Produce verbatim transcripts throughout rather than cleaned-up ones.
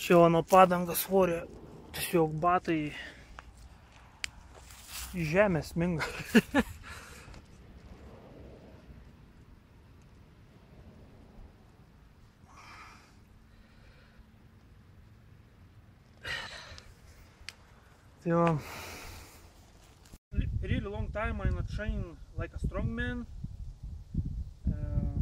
Čia nuo padangos svorio tiesiog batai į žemę sminga. Tai va. Really long time I'm not training like a strong man. Uh,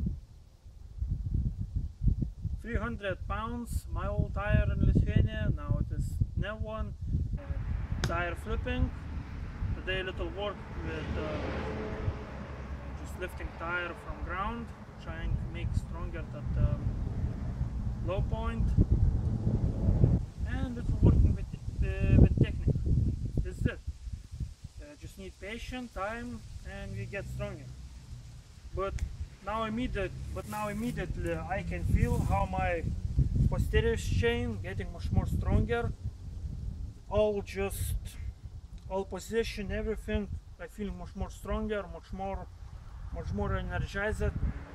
three hundred pounds, my old tire in Lithuania, now it is Nev one. Uh, tire flipping. Today little work with uh, just lifting tire from ground, trying to make stronger that um, low point. And little working with, uh, with technique. This is it. Uh, just need patience, time, and we get stronger. But now immediate, but now immediately I can feel how my posterior chain getting much more stronger. All just, all position, everything. I feel much more stronger, much more, much more energized.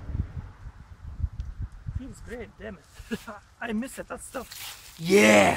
Feels great, damn it! I miss it, that stuff. Yeah.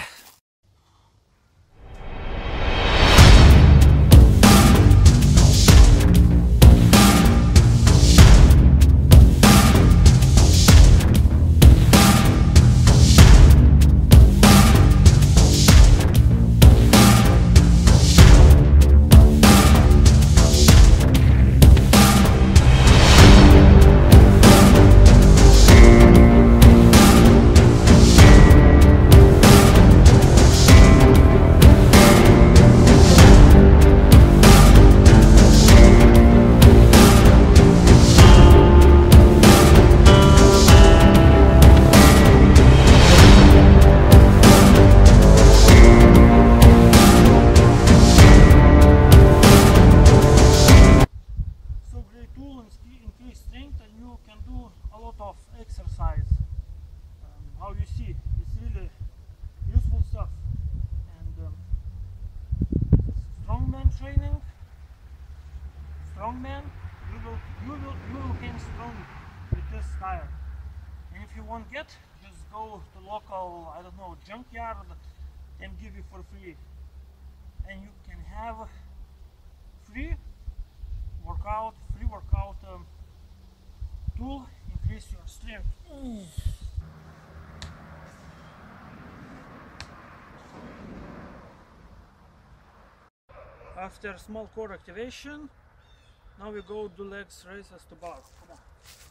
Exercise, um, how you see, it's really useful stuff. And um, strongman training, strongman, you will you will you will gain strong with this tire. And if you won't get, just go to local, I don't know, junkyard and give you for free. And you can have free workout, free workout um, tool. Increase your strength. Mm. After small core activation, now we go do legs raises to bar. Come on.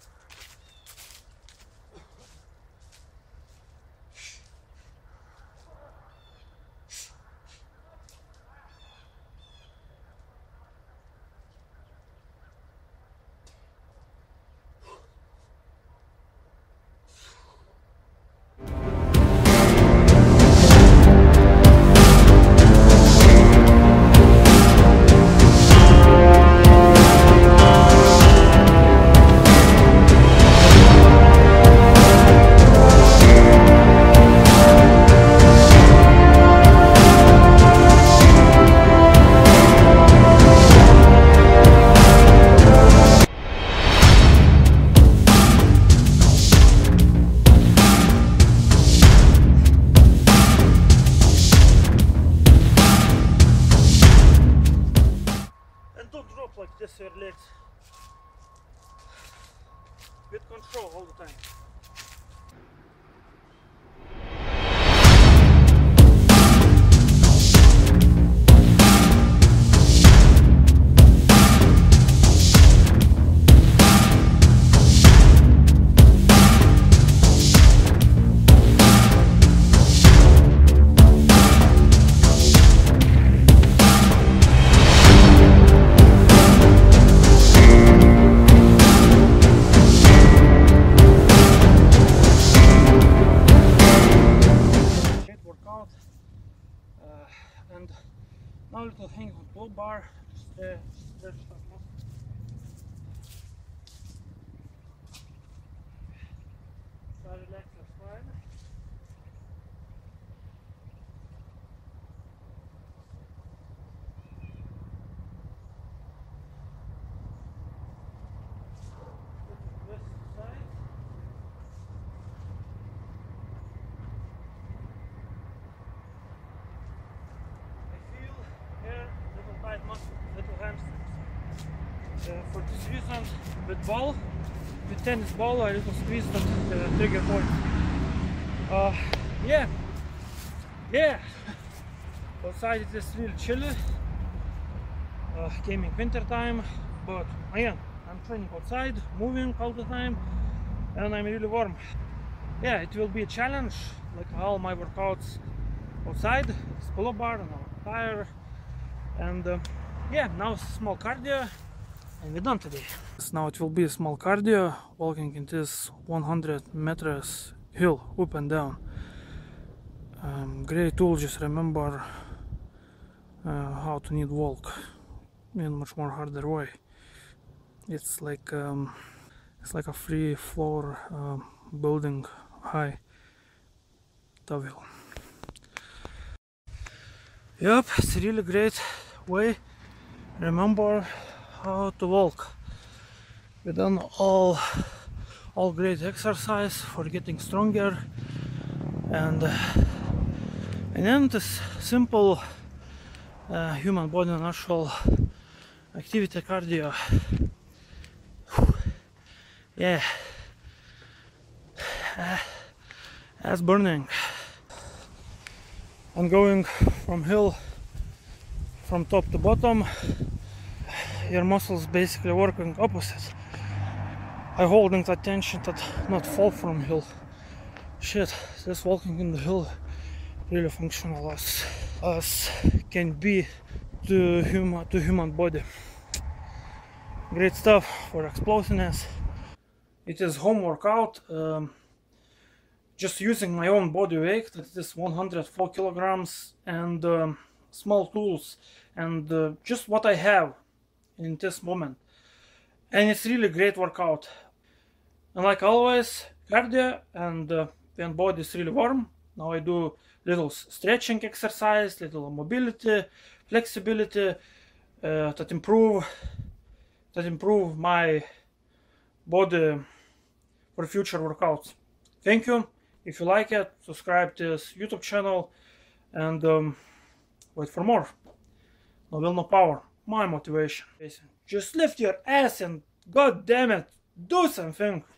Like this your legs with control all the time. And now little hang on pull bar, just uh, stretch that muscle. So relax your spine. This side. hamstrings. Uh, for this reason, with ball, with tennis ball, I little squeeze that uh, trigger point. Uh, yeah, yeah. Outside it is really chilly. Uh, came in winter time, but again, I'm training outside, moving all the time, and I'm really warm. Yeah, it will be a challenge, like all my workouts outside. It's pull-up bar and a tire, and uh, yeah, now it's small cardio, and we're done today. So now it will be a small cardio, walking in this one hundred meters hill, up and down. Um, great tool, just remember uh, how to need walk in much more harder way. It's like um, it's like a free floor uh, building high top hill. Yep, it's a really great way. Remember how to walk. We've done all all great exercise for getting stronger, and uh, and then this simple uh, human body natural activity cardio. Yeah, uh, that's burning. I'm going from hill from top to bottom. Your muscles basically working opposite. I holding the tension that not fall from hill. Shit, this walking in the hill really functional as as can be to human to human body. Great stuff for explosiveness. It is home workout. Um, just using my own body weight, that is one hundred four kilograms, and um, small tools, and uh, just what I have in this moment. And it's really great workout. And like always, cardio, and uh, when body is really warm, now I do little stretching exercise, little mobility, flexibility, uh, that improve that improve my body for future workouts. Thank you. If you like it, subscribe to this YouTube channel, and um, wait for more. No will, no power. My motivation. Just lift your ass and god damn it, do something.